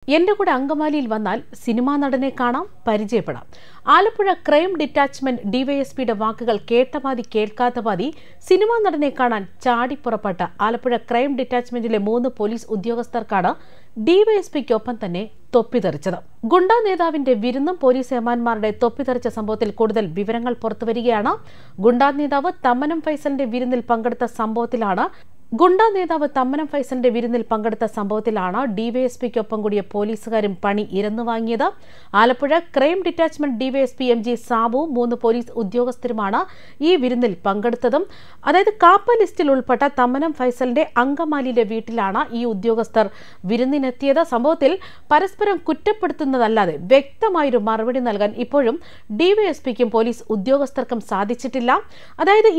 എന്റെ കൂടെ അങ്കമാലിയിൽ വന്നാൽ സിനിമാ നടനെ കാണാം, പരിചയപ്പെടാം. ആലപ്പുഴ ക്രൈം ഡിറ്റാച്ച്മെന്റ് ഡിവൈഎസ്പിയുടെ വാക്കുകൾ കേട്ടപാതി കേൾക്കാത്ത പാതി സിനിമാ നടനെ കാണാൻ ചാടിപ്പുറപ്പെട്ട ആലപ്പുഴ ക്രൈം ഡിറ്റാച്ച്മെന്റിലെ 3 പോലീസ് ഉദ്യോഗസ്ഥർക്കാണ് ഡിവൈഎസ്പിക്കൊപ്പം തന്നെ തൊപ്പിതെറിച്ചത്. ഗുണ്ടാ നേതാവിന്റെ വിരുന്നും പോലീസ് ഏമാന്മാരുടെ തൊപ്പിതെറിച്ച സംഭവത്തിൽ കൂടുതൽ വിവരങ്ങൾ പുറത്തുവരികയാണ്. ഗുണ്ടാ നേതാവ് തമ്മനം ഫൈസലിന്റെ വിരുന്നിൽ പങ്കെടുത്ത സംഭവത്തിലാണ് ഡിവൈഎസ്പിക്കൊപ്പം കൂടിയ പോലീസുകാരും പണി ഇരന്നു വാങ്ങിയത്. Alappuzha crime detachment DYSP MG സാബുവും 3 പോലീസ് ഉദ്യോഗസ്ഥരുമാണ് ഈ വിരുന്നിൽ പങ്കെടുത്തതും. അതായത് കാപ്പ ലിസ്റ്റിൽ ഉൾപ്പെട്ട തമ്മനം ഫൈസലിന്റെ അങ്കമാലിയിലെ വീട്ടിലാണ് ഈ ഉദ്യോഗസ്ഥർ വിരുന്നിനെത്തിയത്. സംഭവത്തിൽ പരസ്പരം കുറ്റപ്പെടുത്തുന്നതല്ലാതെ വ്യക്തമായൊരു മറുപടി നൽകാൻ ഇപ്പോഴും ഡിവൈഎസ്പിക്കും പോലീസ് ഉദ്യോഗസ്ഥർക്കും സാധിച്ചിട്ടില്ല. അതായത്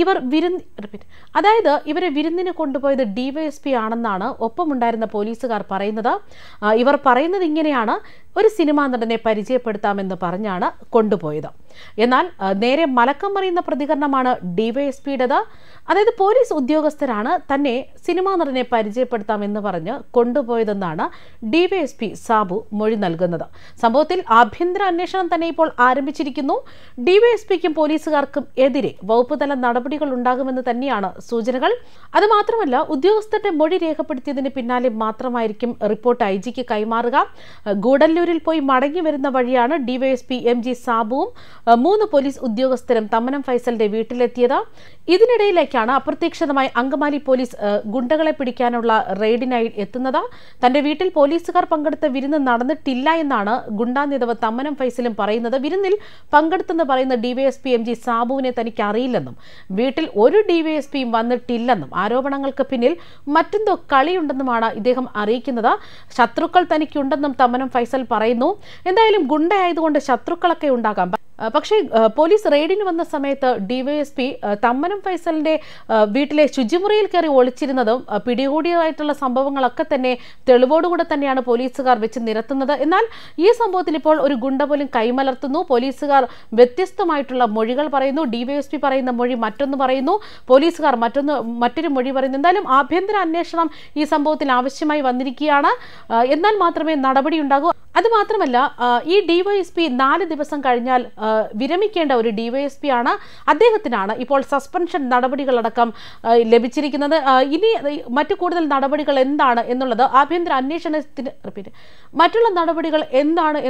ഇവരെ വിരുന്നിന് കൊണ്ടുപോയത് ഡിവൈഎസ്പി ആണെന്നാണ് ഒപ്പമുണ്ടായിരുന്ന പോലീസുകാർ പറയുന്നത്. ഇവർ പറയുന്നത് ഇങ്ങനെയാണ്: ഒരു സിനിമാ നടനെ പരിചയപ്പെടുത്താമെന്ന് പറഞ്ഞാണ് കൊണ്ടുപോയത്. എന്നാൽ നേരെ മലക്കം മറിയുന്ന പ്രതികരണമാണ് ഡിവൈഎസ്പിയുടേത്. അതായത് പോലീസ് ഉദ്യോഗസ്ഥരാണ് തന്നെ സിനിമാ നടനെ പരിചയപ്പെടുത്താമെന്ന് പറഞ്ഞ് കൊണ്ടുപോയതെന്നാണ് ഡിവൈഎസ്പി സാബു മൊഴി നൽകുന്നത്. സംഭവത്തിൽ ആഭ്യന്തര അന്വേഷണം തന്നെ ഇപ്പോൾ ആരംഭിച്ചിരിക്കുന്നു. ഡിവൈഎസ്പിക്കും പോലീസുകാർക്കും എതിരെ വകുപ്പുതല നടപടികൾ ഉണ്ടാകുമെന്ന് തന്നെയാണ് സൂചനകൾ. അതുമാത്രമല്ല, ഉദ്യോഗസ്ഥരുടെ മൊഴി രേഖപ്പെടുത്തിയതിന് പിന്നാലെ മാത്രമായിരിക്കും റിപ്പോർട്ട് IGക്ക് കൈമാറുക. ഗൂഡല്ലൂരിൽ പോയി മടങ്ങി വരുന്ന വഴിയാണ് ഡിവൈഎസ്പി MG സാബുവും 3 പോലീസ് ഉദ്യോഗസ്ഥരും തമ്മനം ഫൈസലിന്റെ വീട്ടിലെത്തിയത്. ഇതിനിടയിലേക്കാണ് അപ്രതീക്ഷിതമായി അങ്കമാലി പോലീസ് ഗുണ്ടകളെ പിടിക്കാനുള്ള റെയ്ഡിനായി എത്തുന്നത്. തന്റെ വീട്ടിൽ പോലീസുകാർ പങ്കെടുത്ത വിരുന്ന് നടന്നിട്ടില്ല എന്നാണ് ഗുണ്ടാ നേതാവ് തമ്മനം ഫൈസലും പറയുന്നത്. വിരുന്നിൽ പങ്കെടുത്തെന്ന് പറയുന്ന ഡിവൈഎസ്പി MG സാബുവിനെ തനിക്ക് അറിയില്ലെന്നും വീട്ടിൽ ഒരു ഡിവൈഎസ്പിയും വന്നിട്ടില്ലെന്നും ആരോപണങ്ങൾക്ക് പിന്നിൽ മറ്റെന്തോ കളിയുണ്ടെന്നുമാണ് ഇദ്ദേഹം അറിയിക്കുന്നത്. ശത്രുക്കൾ തനിക്കുണ്ടെന്നും തമ്മനം ഫൈസൽ പറയുന്നു. എന്തായാലും ഗുണ്ടയായതുകൊണ്ട് ശത്രുക്കളൊക്കെ ഉണ്ടാകാം. പക്ഷേ പോലീസ് റെയ്ഡിന് വന്ന സമയത്ത് ഡിവൈഎസ്പി തമ്മനം ഫൈസലിന്റെ വീട്ടിലെ ശുചിമുറിയിൽ കയറി ഒളിച്ചിരുന്നതും പിടികൂടിയതായിട്ടുള്ള സംഭവങ്ങളൊക്കെ തന്നെ തെളിവോടുകൂടെ തന്നെയാണ് പോലീസുകാർ വെച്ച് നിരത്തുന്നത്. എന്നാൽ ഈ സംഭവത്തിൽ ഇപ്പോൾ ഒരു ഗുണ്ട പോലും കൈമലർത്തുന്നു. പോലീസുകാർ വ്യത്യസ്തമായിട്ടുള്ള മൊഴികൾ പറയുന്നു. ഡിവൈഎസ്പി പറയുന്ന മൊഴി മറ്റൊന്ന് പറയുന്നു, പോലീസുകാർ മറ്റൊരു മൊഴി പറയുന്നു. എന്തായാലും ആഭ്യന്തര അന്വേഷണം ഈ സംഭവത്തിൽ ആവശ്യമായി വന്നിരിക്കുകയാണ്. എന്നാൽ മാത്രമേ നടപടി ഉണ്ടാകൂ. അതുമാത്രമല്ല, ഈ ഡിവൈഎസ്പി 4 ദിവസം കഴിഞ്ഞാൽ വിരമിക്കേണ്ട ഒരു ഡിവൈഎസ്പി ആണ്. അദ്ദേഹത്തിനാണ് ഇപ്പോൾ സസ്പെൻഷൻ നടപടികളടക്കം ലഭിച്ചിരിക്കുന്നത്. ഇനി മറ്റു കൂടുതൽ നടപടികൾ എന്താണ് എന്നുള്ളത്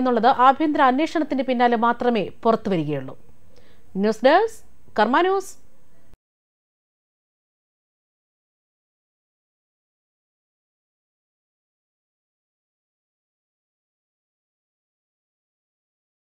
ആഭ്യന്തര അന്വേഷണത്തിന് പിന്നാലെ മാത്രമേ പുറത്തു വരികയുള്ളൂ. News desk Karma news.